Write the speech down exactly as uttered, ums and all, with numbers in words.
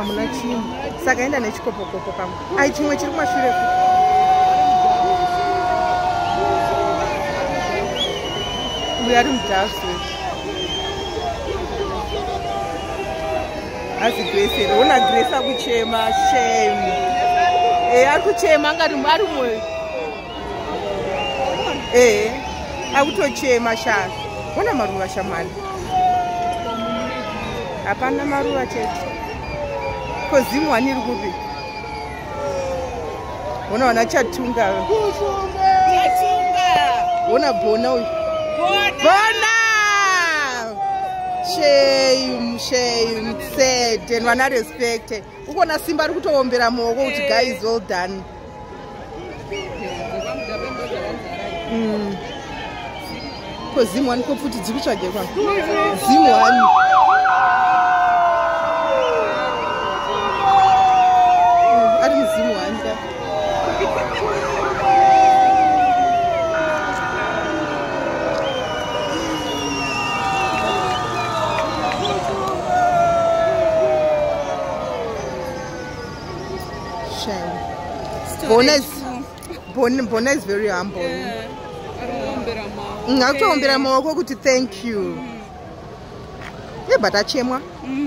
hamuna chinhu saka enda nechikopokopo pamwe ai chimwe chiri kumashure uyu ari mudhafu azi Grace ona Grace akuchema shame eh ari kuchema angari ari mwe eh akutochema sha ona maruva shamani hapana maruva chete kozimu wani rukupi ona wana chatunga chatunga ona bona uyu bona shame shame sad and wana respect ukona simba ari kutoombera muoko kuti guys well done mm kozimu wani kofuti dzikutsvage kwa zimu wani ari muzimu wani ka Bona is, Bona, Bona is very humble. Yeah. I don't know. Thank you. Yeah, but I chemwa.